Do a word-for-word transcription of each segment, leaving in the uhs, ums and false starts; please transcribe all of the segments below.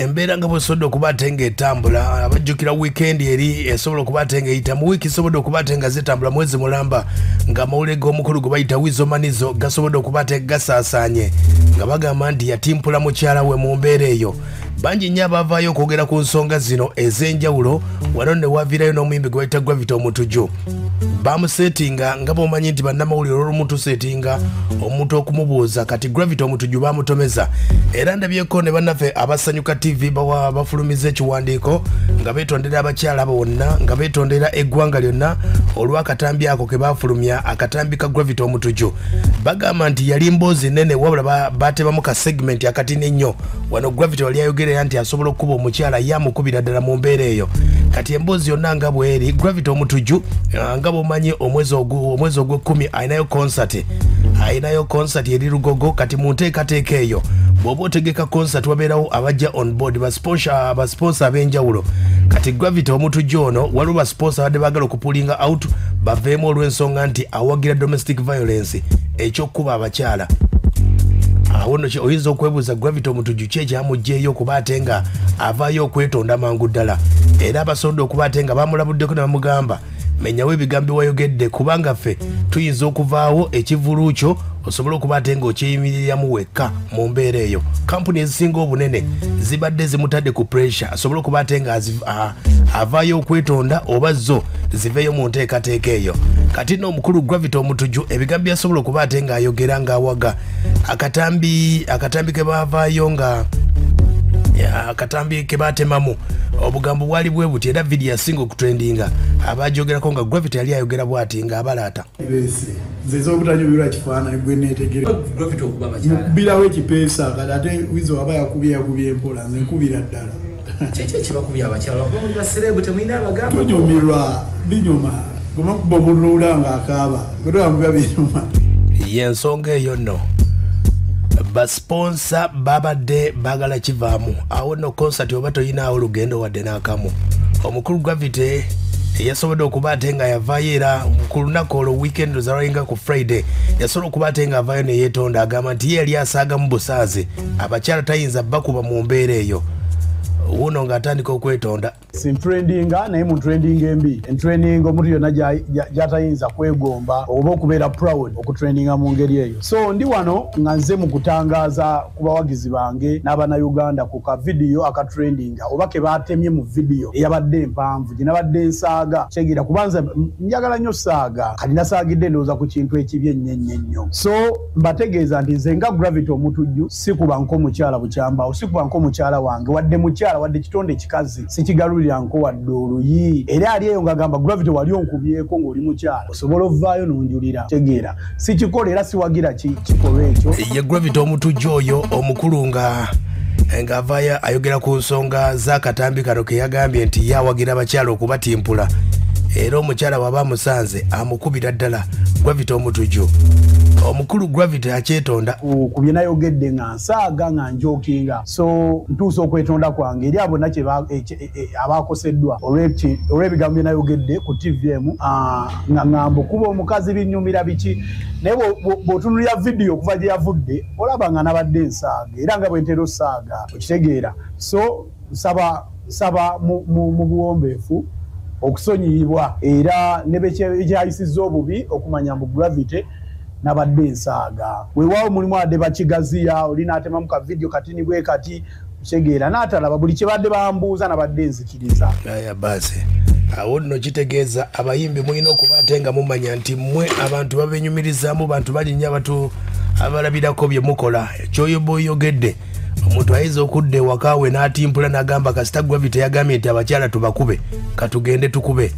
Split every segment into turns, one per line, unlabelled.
embeera nga bwesobodde okubaate ng'etambula abajjukira wiikendi eri esobola okubaate ng'eyita mu wiiki esobodde okubaate nga zitambula mwezi mulamba ng'amawulire g'omukulu gwe bayita wizo manizo gasobodde okubaate gasaasaanye nga bagamba nti yatimpula mukyala we mu mbeera eyo. Bangi nnyo abavaayo okwogera ku nsonga zino ez'enjawulo wano ne waviirayo n'omuyimbi gwe bayita Gravity omutujju. Bamusetinga nga bw'omanyi nti bannamawulire olw'omuntu setinga omuntu okumubuuza kati Gravity omutujju bamutomeza. Era ndabyeko ne bannaffe abasanyuka T V bawa bafulumiza ekiwandiiko nga beetondera abakyala bonna nga beetondera eggwanga lyonna olw'akatambi ako ke baafulumya akatambi ka Gravity omutujju. Bagamba nti yali mboozi nene wabula baatebamu ka segment akatini ennyo wano Gravity wali ayogerera nti asobola okuba omukyala yamukubira ddala mu mbeera eyo. Kati emboozi yonna nga bweri Gravity omutujju nga bw'omanyi omwezi omwezi ogw'ekkumi ayinayo concert ayinayo concert eri Lugogo. Kati mu nteekateeka eyo bw'oba otegeka concert wabeerawo abajja on board basponsor basponsor ab'enjawulo. Kati Gravity omutujju ono waliwo basponsor badde baagala okupulinga out baveemu olw'ensonga nti awagira domestic violence ekyokkuba abakyala. Awo nno oyinza okwebuuza Gravity omutujju ki ekyamugjeeyo okuba ate nga avaayo okwetonda mangu ddala. Era abasobodde okuba ate nga bamulabuddeko ne bamugamba menyawo ebigambo wayogedde kubanga ffe tuyinza okuvaawo ekivulu kyo osobola okuba ate ng'okyeyimiriramu wekka mu mbeera eyo. Kampuni ezisinga obunene zibadde zimutadde ku pressure asobole okuba ate nga avaayo okwetonda oba zo ziveeyo mu nteekateeka eyo. Kati nno omukulu Gravity omutujju ebigambo byasobola okuba ate ng'ayogera ng'awaga akatambi akatambi ke baavaayo nga akatambi ke baatemamu obugambo bwali bwe buti era video yasinga okutrendinga abaajogerako nga Gravity yali ayogera bw'ati nga abalaata
nzezo obutanyumirwa kifaananyi gwe neetegereza birawo ekipeesa kati ate wizo aba yakubye yakubye empola nze nkubira ddala tonyumirwa binyuma goma kuba omulula ng'akaaba gwetwamubiba binyuma
y'ensonga eyo nno basponsa babadde bagala kivaamu awo nno concert oba toyinaawo olugendo wadde n'akamu. Omukulu Gravity yasobodde okuba ate nga yavaayo era ku lunaku olwo weekend luzalwalinga ku Friday yasobola okuba ate nga avaayo ne yeetonda agamba nti ye yali asaaga mu busaazi abakyala tayinza bakuba mu mbeera eyo. Wuno ng'atandika okwetonda
sintrendinga naye mu trending embi entrending omuntu yonna gy'atayinza kwegomba oba okubeera proud okutrendinga mu ngeri eyo. So ndi wano nga nze mu kutangaaza ku bawagizi bange n'Abannayuganda ku ka vidiyo akatrendinga oba ke baatemye mu vidiyo eyabadde empanvu gye nabadde nsaaga kyegera kubanza njagala nnyo saaga kati nasaagidde ndowooza ku kintu ekibi ennyo ennyo. So mbategeeza nti nze nga Gravity omutujju si kuba nk'omukyala bukyambawo si kuba nk'omukyala wange wadde mukyala wadde kitonde kikazi sikigalulira nko wadde oluyi era ali eyo ng'agamba Gravity wali onkubyeko ng'oli mukyala osobola ovaayo n'onjulira tegeera sikikola era siwagira kikolwa ekyo.
Ye Gravity omutujju oyo omukulu nga ng'avaayo ayogera ku nsonga z'akatambi kano ke yagambye nti yawagira abakyala okubatimpula era omukyala bw'aba amusanze amukubira ddala. Gravity omutujju omukulu Gravity akyetonda
ku bye nayogedde nga nsaaga nga njokinga so ntuusa okwetonda kwange eri abo nakye abaakoseddwa olw'ebigambo bye nayogedde ku T V M nga ngamba okuba omukazi binyumira biki naye bw'otunulira vidiyo okuva gye yavudde olaba nga nabadde nsaaga era nga bwe ntera osaaga okitegeera. So nsaba nsaba mu buwombeefu okusonyiyibwa era ne bekyayisizza obubi okumanya mbu Gravity nabadde nsaaga weewaawo mulimu adde bakigaziya oli n'atemamu ka vidiyo katini bwe kati kitegeera n'atalaba buli kye badde bambuuza nabadde nzikiriza.
Aya basi awo nno kitegeeza abayimbi mulina okuba ate nga mumanya nti mmwe abantu babenyumirizaamu bantu balinnya abatu abalabirako bye mukola ekyoyoba oyogedde omuntu ayinza okudda ewaka we n'atimpula n'agamba kasita Gravity yagambye nti abakyala tubakube katugende tukube.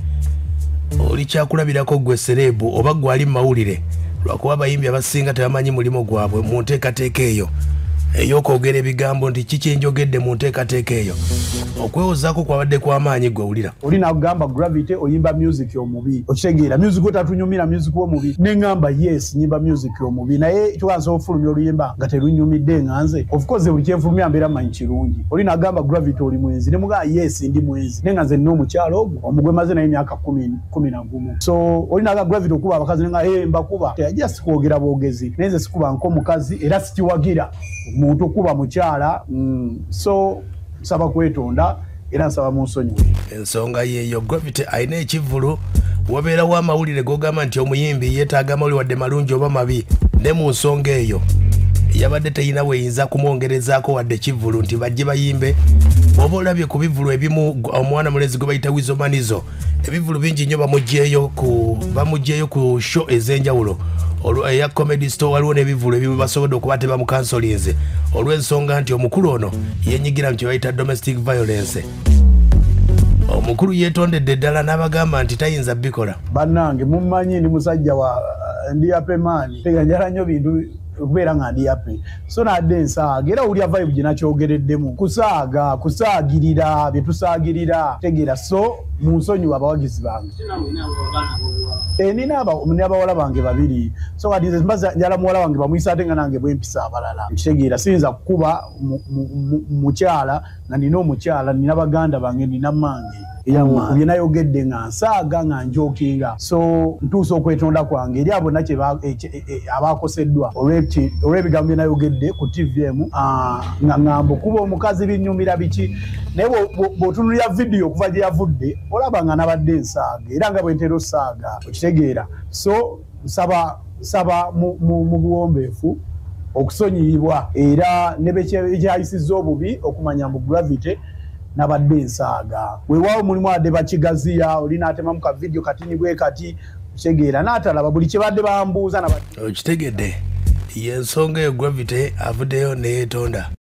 Oli kyakulabirako gwe serebu oba gwali mu mawulire lwakuba abayimbi abasinga tebamanyi mulimo gwabwe mu nteekateeka eyo ey'okwogera ebigambo nti kiki enjogedde mu nteekateeka eyo. Okwewozaako kwabadde kw'amaanyi gwe wulira.
Oli n'agamba Gravity oyimba music omubi okitegeera music otatunyumira music omubi ne ngamba yes nyimba music omubi naye tukanza ofulumya oluyimba nga terunyumidde nga nze of course buli kyenfulumya mbeera manyi kirungi. Oli n'agamba Gravity oli mwenzi ne mugamba yes ndi mwenzi naye nga nze nina omukyalo ogwo omugwe maze naye emyaka kumi na gumu. So oli n'agamba Gravity okuba abakazi ne nga hey mbakuba just kwogera bwogezi naye nze sikuba nk'omukazi era sikiwagira omuntu okuba mukyala. mm. So nsaba kwetonda era nsaba munsonyiwe.
Ensonga yeyo Gravity ayina ekivulu wabeerawo amawulire gogamba nti omuyimbi yeetaaga amawulire wadde malungi oba mabi ne mu nsonga eyo yabadde teyina weeyinza kumwongerezaako wadde kivulu nti bajje bayimbe. Oba olabye ku bivulu ebimu omwana mulezi gwe bayita Wizo Manizo ebivulu bingi nnyo bamugjeeyo ku bamugjeeyo ku show ez'enjawulo eya Comedy Store waliwo n'ebivulu ebimu basobodde okuba tebamukansolinze olw'ensonga nti omukulu ono yenyigira mu kye bayita domestic violence. Omukulu yeetondedde ddala n'abagamba nti tayinza bikola.
Bannange mummanyi ndi musajja wa ndi yape maani teganjala nnyo bintu okubeera nga ndi yape so nadde ensaaga era owulya vibe gye nakyogereddemu kusaaga kusaagirira bye tusaagirira tegeera so mu nsonyiwa abawagizi bange nina abawala bange babiri so kati nze mbaza njala muwala wange bamuyisa ate nga nange bwempisa abalala nkitegeera siyinza kukuba mukyala nga nina omukyala nina baganda bange nina mmange bye nayogedde nga nsaaga nga njokinga so ntuusa okwetonda kwange eri abo nakye abakoseddwa olw'ebigambo bye nayogedde ku T V M nga ŋŋamba okuba omukazi binnyumira biki naye bw'otunulira vidiyo okuva gye yavudde olaba nga nabadde nsaaga era nga bwe ntera osaaga okitegeera so nsaba nsaba mu buwombeefu okusonyiyibwa era ne bekyayisizza obubi okumanya mu Gravity nabadde nsaaga weewaawo mulimu adde bakigaziya oli n'atemamu ka vidiyo katini bwe kati kitegeera n'atalaba buli kye badde bambuuza
okitegedde y'ensonga eyo Gravity avuddeyo ne yeetonda.